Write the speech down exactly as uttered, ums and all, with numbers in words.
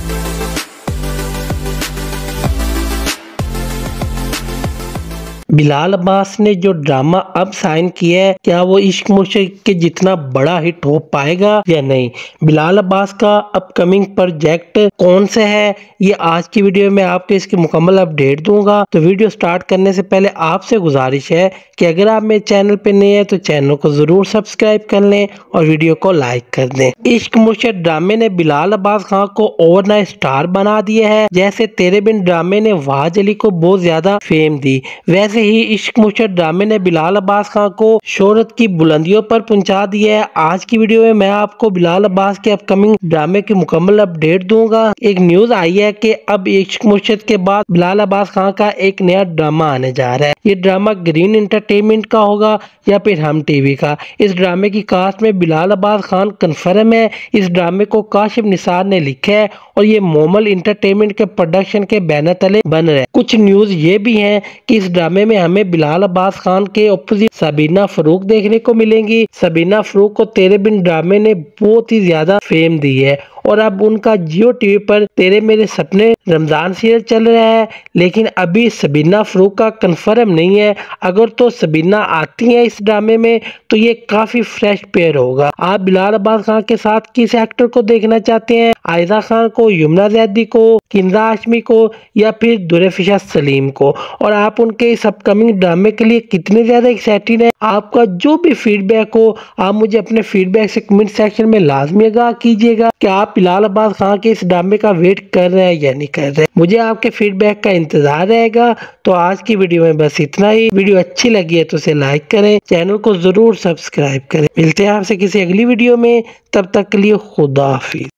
बिलाल अब्बास ने जो ड्रामा अब साइन किया है, क्या वो इश्क मुश्क के जितना बड़ा हिट हो पाएगा या नहीं? बिलाल अब्बास का अपकमिंग प्रोजेक्ट कौन सा है, ये आज की वीडियो में आपको इसकी मुकम्मल अपडेट दूंगा। तो वीडियो स्टार्ट करने से पहले आपसे गुजारिश है कि अगर आप मेरे चैनल पे नए हैं तो चैनल को जरूर सब्सक्राइब कर लें और वीडियो को लाइक कर दें। इश्क मुश्क ड्रामे ने बिलाल अब्बास खान को ओवरनाइट स्टार बना दिया है। जैसे तेरे बिन ड्रामे ने वाज अली को बहुत ज्यादा फेम दी, वैसे ही इश्क मुश्क ड्रामे ने बिलाल अब्बास खान को शोहरत की बुलंदियों पर पहुंचा दिया है। आज की वीडियो में मैं आपको बिलाल अब्बास के अपकमिंग ड्रामे की मुकम्मल अपडेट दूंगा। एक न्यूज आई है कि अब इश्क मुश्क के बाद बिलाल अब्बास खान का एक नया ड्रामा आने जा रहा है। ये ड्रामा ग्रीन एंटरटेनमेंट का होगा या फिर हम टीवी का। इस ड्रामे की कास्ट में बिलाल अब्बास खान कन्फर्म है। इस ड्रामे को काशिफ निसार ने लिखा है और ये मोमल एंटरटेनमेंट के प्रोडक्शन के बैनर तले बन रहे हैं। कुछ न्यूज ये भी हैं कि इस ड्रामे में हमें बिलाल अब्बास खान के अपोजिट सबीना फरूक देखने को मिलेंगी। सबीना फरूक को तेरे बिन ड्रामे ने बहुत ही ज्यादा फेम दी है और अब उनका जियो टीवी पर तेरे मेरे सपने रमजान सीरियल चल रहा है, लेकिन अभी सबीना फरूक का कंफर्म नहीं है। अगर तो सबीना आती है इस ड्रामे में तो ये काफी फ्रेश पेयर होगा। आप बिलाल अब्बास खान के साथ किस एक्टर को देखना चाहते हैं? आयजा खान को, यमुना जैदी को, किंजा हाशमी को या फिर दुरेफिशा सलीम को? और आप उनके इस अपकमिंग ड्रामे के लिए कितने ज्यादा एक्साइटेड हैं? आपका जो भी फीडबैक हो आप मुझे अपने फीडबैक से कमेंट सेक्शन में लाजमी आगाह कीजिएगा कि आप बिलाल अब्बास खान के इस ड्रामे का वेट कर रहे हैं या नहीं कर रहे हैं। मुझे आपके फीडबैक का इंतजार रहेगा। तो आज की वीडियो में बस इतना ही। वीडियो अच्छी लगी है तो उसे लाइक करें, चैनल को जरूर सब्सक्राइब करें। मिलते हैं आपसे किसी अगली वीडियो में, तब तक के लिए खुदा हाफिज।